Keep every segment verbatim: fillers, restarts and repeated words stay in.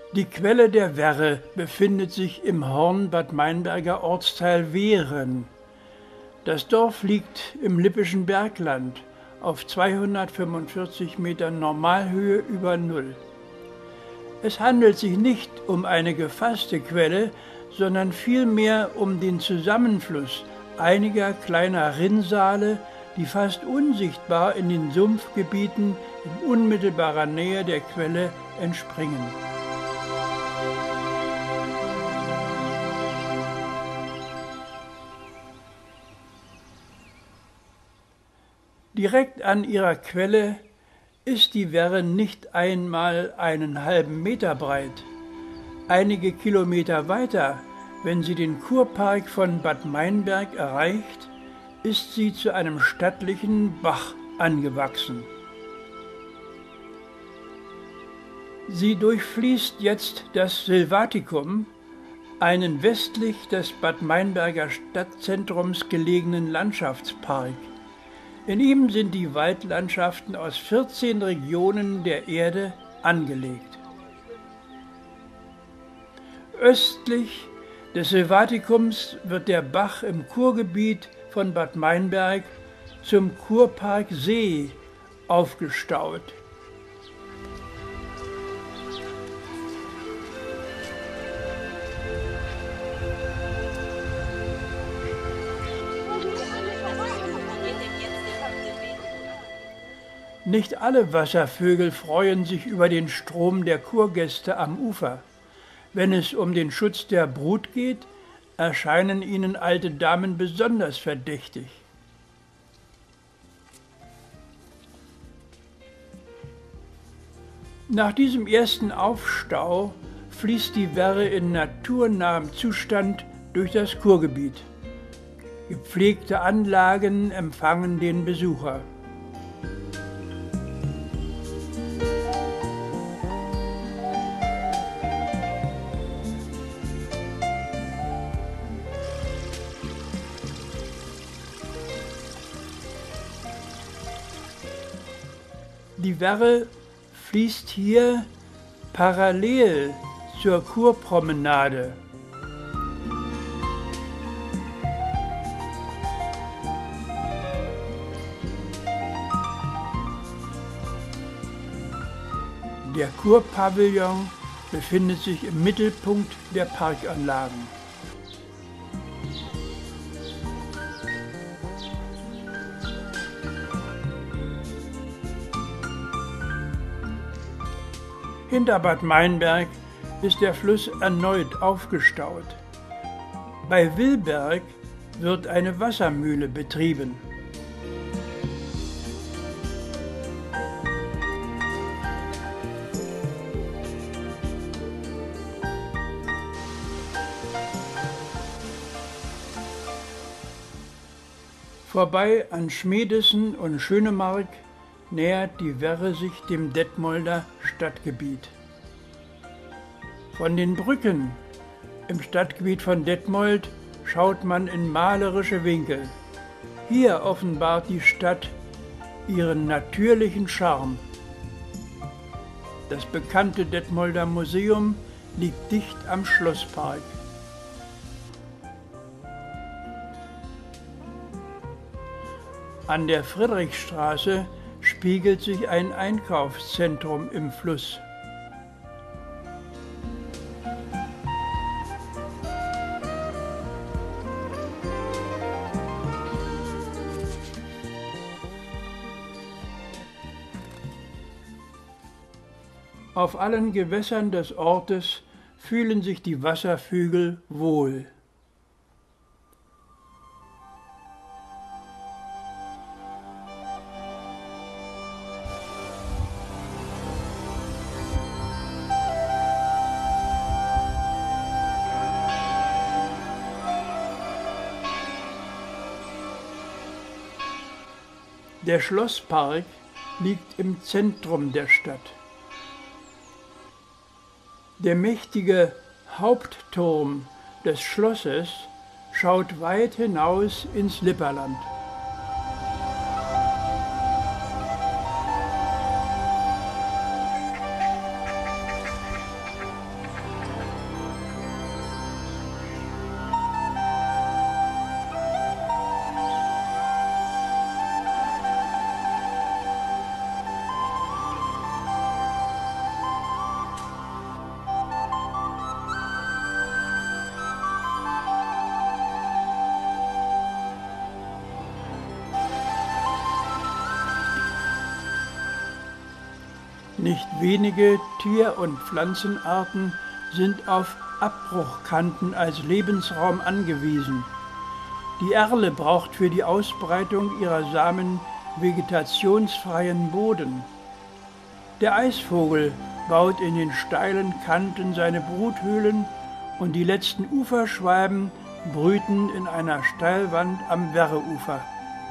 Die Quelle der Werre befindet sich im Horn-Bad Meinberger Ortsteil Wehren. Das Dorf liegt im Lippischen Bergland auf zweihundertfünfundvierzig Metern Normalhöhe über Null. Es handelt sich nicht um eine gefasste Quelle, sondern vielmehr um den Zusammenfluss einiger kleiner Rinnsale, die fast unsichtbar in den Sumpfgebieten in unmittelbarer Nähe der Quelle entspringen. Direkt an ihrer Quelle ist die Werre nicht einmal einen halben Meter breit. Einige Kilometer weiter, wenn sie den Kurpark von Bad Meinberg erreicht, ist sie zu einem stattlichen Bach angewachsen. Sie durchfließt jetzt das Silvaticum, einen westlich des Bad Meinberger Stadtzentrums gelegenen Landschaftspark. In ihm sind die Waldlandschaften aus vierzehn Regionen der Erde angelegt. Östlich des Silvaticums wird der Bach im Kurgebiet von Bad Meinberg zum Kurpark See aufgestaut. Nicht alle Wasservögel freuen sich über den Strom der Kurgäste am Ufer. Wenn es um den Schutz der Brut geht, erscheinen ihnen alte Damen besonders verdächtig. Nach diesem ersten Aufstau fließt die Werre in naturnahem Zustand durch das Kurgebiet. Gepflegte Anlagen empfangen den Besucher. Die Werre fließt hier parallel zur Kurpromenade. Der Kurpavillon befindet sich im Mittelpunkt der Parkanlagen. Hinter Bad Meinberg ist der Fluss erneut aufgestaut. Bei Willberg wird eine Wassermühle betrieben. Vorbei an Schmedessen und Schönemark nähert die Werre sich dem Detmolder Stadtgebiet. Von den Brücken im Stadtgebiet von Detmold schaut man in malerische Winkel. Hier offenbart die Stadt ihren natürlichen Charme. Das bekannte Detmolder Museum liegt dicht am Schlosspark. An der Friedrichstraße spiegelt sich ein Einkaufszentrum im Fluss. Auf allen Gewässern des Ortes fühlen sich die Wasservögel wohl. Der Schlosspark liegt im Zentrum der Stadt. Der mächtige Hauptturm des Schlosses schaut weit hinaus ins Lipperland. Nicht wenige Tier- und Pflanzenarten sind auf Abbruchkanten als Lebensraum angewiesen. Die Erle braucht für die Ausbreitung ihrer Samen vegetationsfreien Boden. Der Eisvogel baut in den steilen Kanten seine Bruthöhlen und die letzten Uferschwalben brüten in einer Steilwand am Werreufer.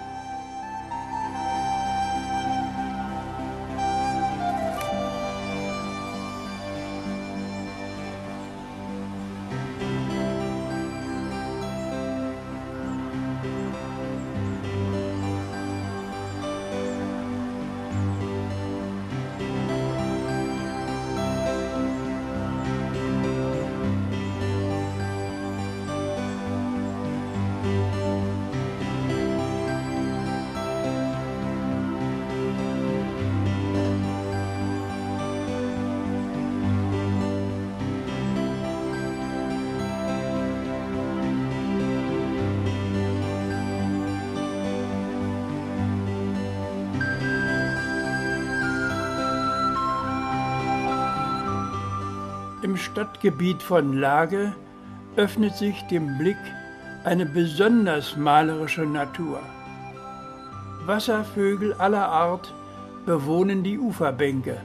Im Stadtgebiet von Lage öffnet sich dem Blick eine besonders malerische Natur. Wasservögel aller Art bewohnen die Uferbänke.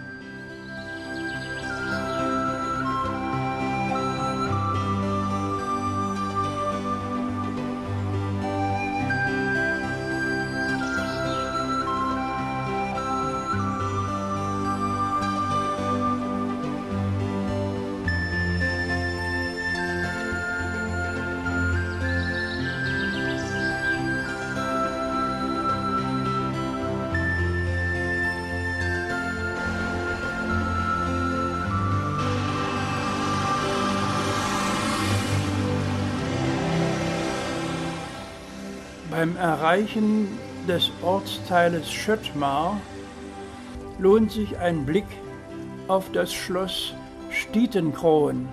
Beim Erreichen des Ortsteiles Schöttmar lohnt sich ein Blick auf das Schloss Stietenkroen.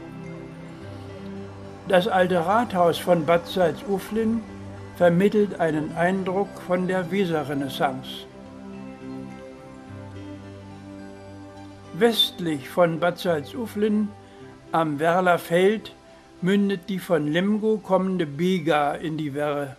Das alte Rathaus von Bad Salzuflen vermittelt einen Eindruck von der Weserrenaissance. Westlich von Bad Salzuflen am Werler Feld mündet die von Lemgo kommende Bega in die Werre.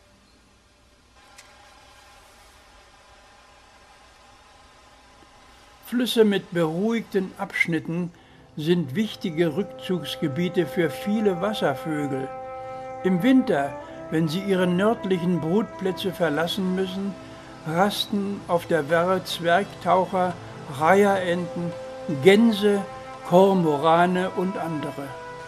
Flüsse mit beruhigten Abschnitten sind wichtige Rückzugsgebiete für viele Wasservögel. Im Winter, wenn sie ihre nördlichen Brutplätze verlassen müssen, rasten auf der Werre Zwergtaucher, Reiherenten, Gänse, Kormorane und andere.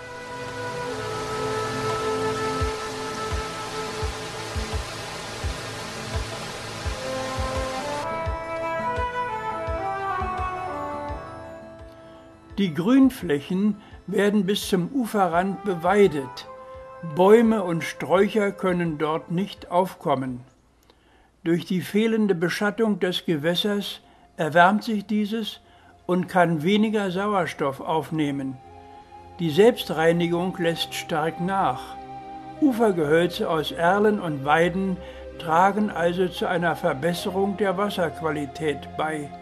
Die Grünflächen werden bis zum Uferrand beweidet. Bäume und Sträucher können dort nicht aufkommen. Durch die fehlende Beschattung des Gewässers erwärmt sich dieses und kann weniger Sauerstoff aufnehmen. Die Selbstreinigung lässt stark nach. Ufergehölze aus Erlen und Weiden tragen also zu einer Verbesserung der Wasserqualität bei.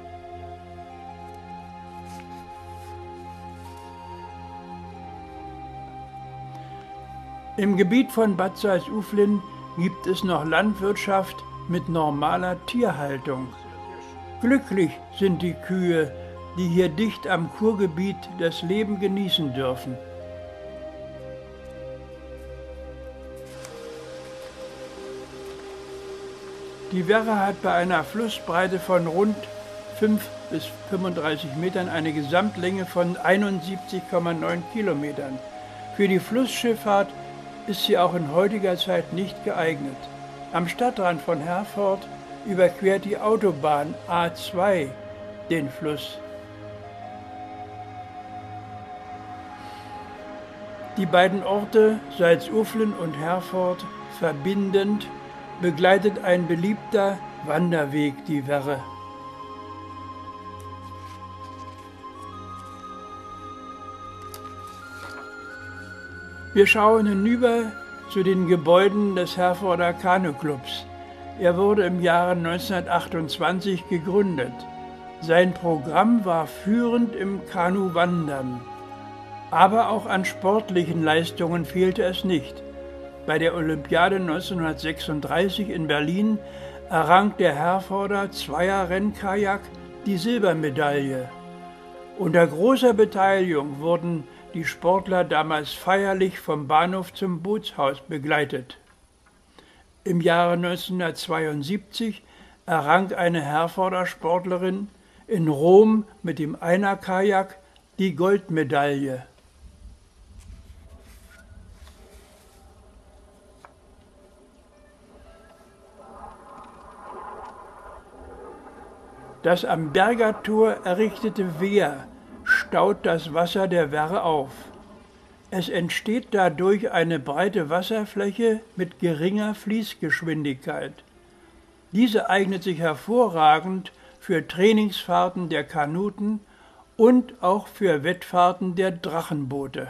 Im Gebiet von Bad Salzuflen gibt es noch Landwirtschaft mit normaler Tierhaltung. Glücklich sind die Kühe, die hier dicht am Kurgebiet das Leben genießen dürfen. Die Werre hat bei einer Flussbreite von rund fünf bis fünfunddreißig Metern eine Gesamtlänge von einundsiebzig Komma neun Kilometern. Für die Flussschifffahrt ist sie auch in heutiger Zeit nicht geeignet. Am Stadtrand von Herford überquert die Autobahn A zwei den Fluss. Die beiden Orte Salzuflen und Herford verbindend begleitet ein beliebter Wanderweg die Werre. Wir schauen hinüber zu den Gebäuden des Herforder Kanuclubs. Er wurde im Jahre neunzehnhundertachtundzwanzig gegründet. Sein Programm war führend im Kanuwandern. Aber auch an sportlichen Leistungen fehlte es nicht. Bei der Olympiade neunzehnhundertsechsunddreißig in Berlin errang der Herforder Zweier-Rennkajak die Silbermedaille. Unter großer Beteiligung wurden die Sportler damals feierlich vom Bahnhof zum Bootshaus begleitet. Im Jahre neunzehnhundertzweiundsiebzig errang eine Herforder Sportlerin in Rom mit dem Einer-Kajak die Goldmedaille. Das am Bergertor errichtete Wehr staut das Wasser der Werre auf. Es entsteht dadurch eine breite Wasserfläche mit geringer Fließgeschwindigkeit. Diese eignet sich hervorragend für Trainingsfahrten der Kanuten und auch für Wettfahrten der Drachenboote.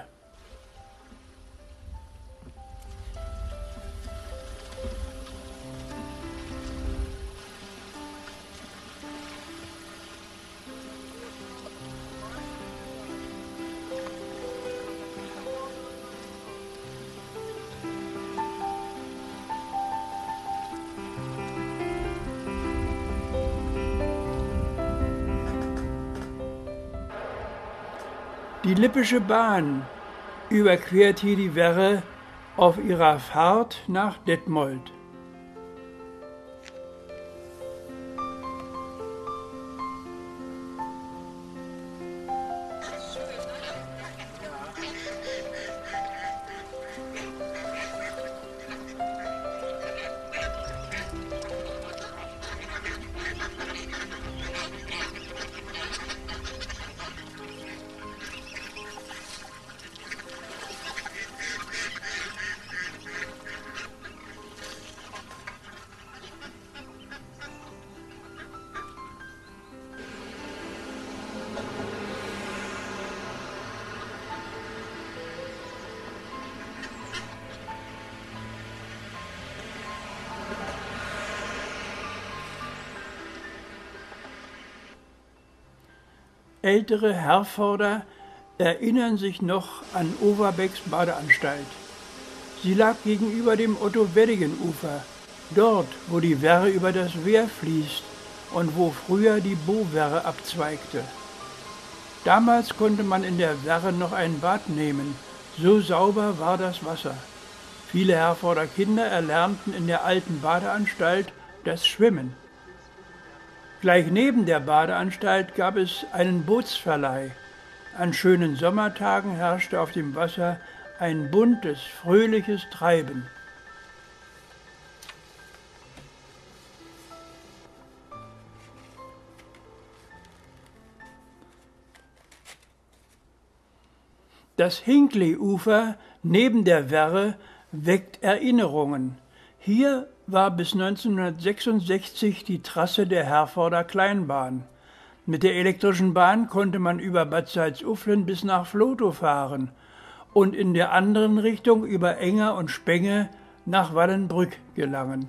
Die Lippische Bahn überquert hier die Werre auf ihrer Fahrt nach Detmold. Ältere Herforder erinnern sich noch an Overbecks Badeanstalt. Sie lag gegenüber dem Otto-Weddigen-Ufer, dort, wo die Werre über das Wehr fließt und wo früher die Bowerre abzweigte. Damals konnte man in der Werre noch ein Bad nehmen, so sauber war das Wasser. Viele Herforder Kinder erlernten in der alten Badeanstalt das Schwimmen. Gleich neben der Badeanstalt gab es einen Bootsverleih. An schönen Sommertagen herrschte auf dem Wasser ein buntes, fröhliches Treiben. Das Hinckley-Ufer neben der Werre weckt Erinnerungen. Hier war bis neunzehnhundertsechsundsechzig die Trasse der Herforder Kleinbahn. Mit der elektrischen Bahn konnte man über Bad Salzuflen bis nach Vlotho fahren und in der anderen Richtung über Enger und Spenge nach Wallenbrück gelangen.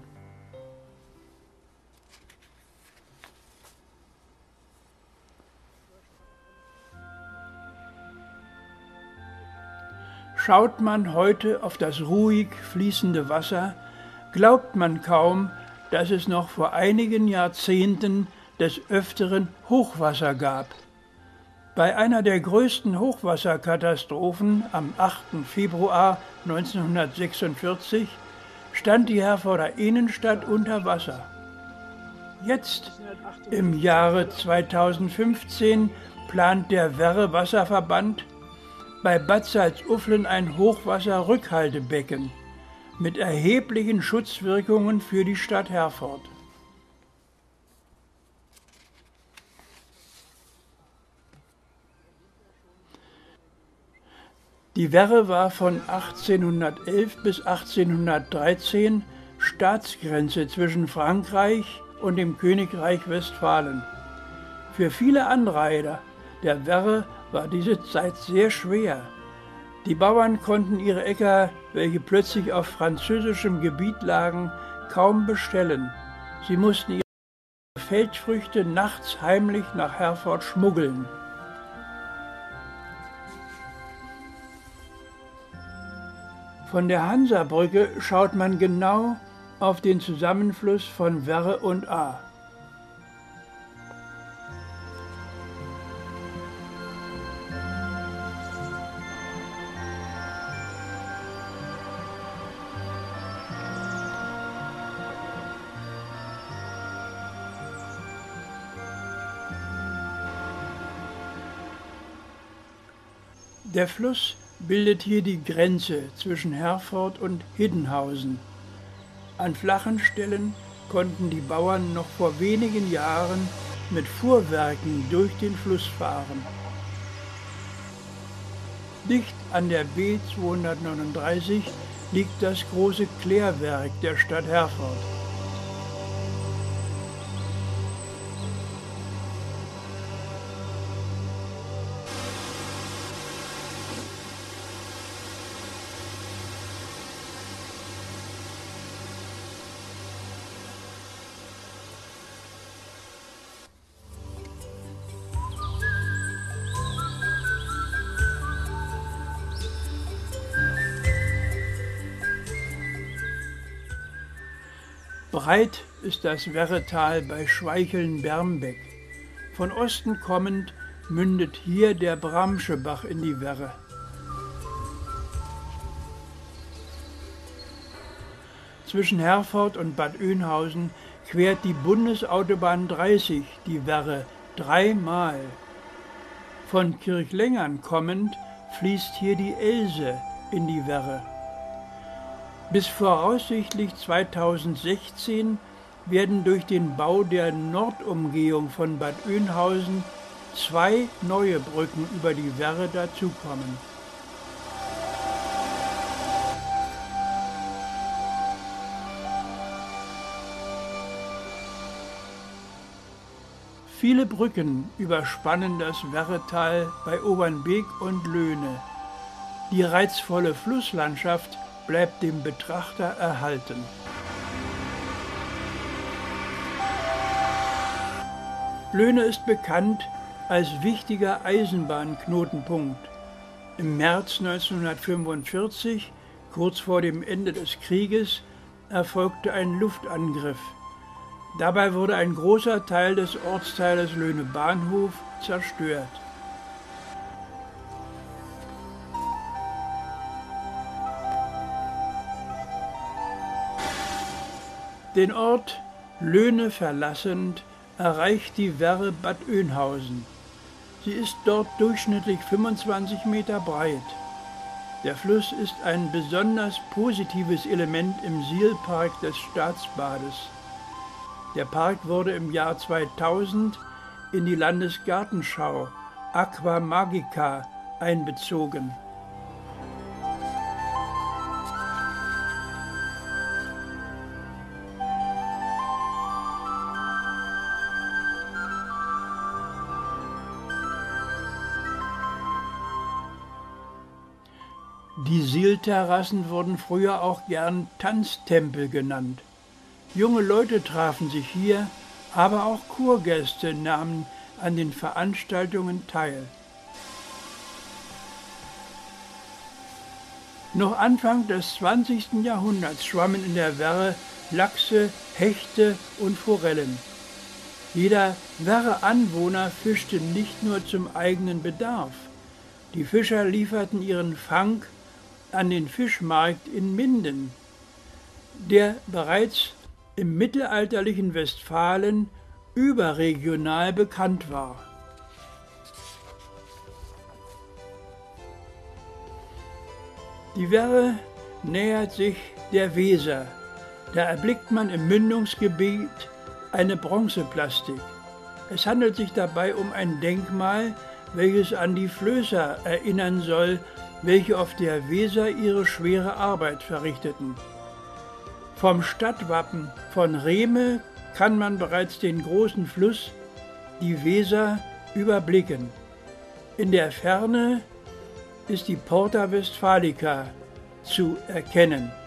Schaut man heute auf das ruhig fließende Wasser, glaubt man kaum, dass es noch vor einigen Jahrzehnten des Öfteren Hochwasser gab. Bei einer der größten Hochwasserkatastrophen am achten Februar neunzehnhundertsechsundvierzig stand die Herforder Innenstadt unter Wasser. Jetzt, im Jahre zweitausendfünfzehn, plant der Werre Wasserverband bei Bad Salzuflen ein Hochwasserrückhaltebecken mit erheblichen Schutzwirkungen für die Stadt Herford. Die Werre war von achtzehnhundertelf bis achtzehnhundertdreizehn Staatsgrenze zwischen Frankreich und dem Königreich Westfalen. Für viele Anraider der Werre war diese Zeit sehr schwer. Die Bauern konnten ihre Äcker, welche plötzlich auf französischem Gebiet lagen, kaum bestellen. Sie mussten ihre Feldfrüchte nachts heimlich nach Herford schmuggeln. Von der Hansabrücke schaut man genau auf den Zusammenfluss von Werre und Ahr. Der Fluss bildet hier die Grenze zwischen Herford und Hiddenhausen. An flachen Stellen konnten die Bauern noch vor wenigen Jahren mit Fuhrwerken durch den Fluss fahren. Dicht an der B zweihundertneununddreißig liegt das große Klärwerk der Stadt Herford. Breit ist das Werretal bei Schweicheln-Bermbeck. Von Osten kommend mündet hier der Bramsche Bach in die Werre. Zwischen Herford und Bad Oeynhausen quert die Bundesautobahn dreißig die Werre dreimal. Von Kirchlengern kommend fließt hier die Else in die Werre. Bis voraussichtlich zweitausendsechzehn werden durch den Bau der Nordumgehung von Bad Oeynhausen zwei neue Brücken über die Werre dazukommen. Viele Brücken überspannen das Werretal bei Obernbeek und Löhne. Die reizvolle Flusslandschaft bleibt dem Betrachter erhalten. Löhne ist bekannt als wichtiger Eisenbahnknotenpunkt. Im März neunzehnhundertfünfundvierzig, kurz vor dem Ende des Krieges, erfolgte ein Luftangriff. Dabei wurde ein großer Teil des Ortsteiles Löhne-Bahnhof zerstört. Den Ort Löhne verlassend erreicht die Werre Bad Oeynhausen. Sie ist dort durchschnittlich fünfundzwanzig Meter breit. Der Fluss ist ein besonders positives Element im Sihlpark des Staatsbades. Der Park wurde im Jahr zweitausend in die Landesgartenschau Aqua Magica einbezogen. Die Sihlterrassen wurden früher auch gern Tanztempel genannt. Junge Leute trafen sich hier, aber auch Kurgäste nahmen an den Veranstaltungen teil. Noch Anfang des zwanzigsten Jahrhunderts schwammen in der Werre Lachse, Hechte und Forellen. Jeder Werre-Anwohner fischte nicht nur zum eigenen Bedarf. Die Fischer lieferten ihren Fang an den Fischmarkt in Minden, der bereits im mittelalterlichen Westfalen überregional bekannt war. Die Werre nähert sich der Weser. Da erblickt man im Mündungsgebiet eine Bronzeplastik. Es handelt sich dabei um ein Denkmal, welches an die Flößer erinnern soll, welche auf der Weser ihre schwere Arbeit verrichteten. Vom Stadtwappen von Rehme kann man bereits den großen Fluss, die Weser, überblicken. In der Ferne ist die Porta Westfalica zu erkennen.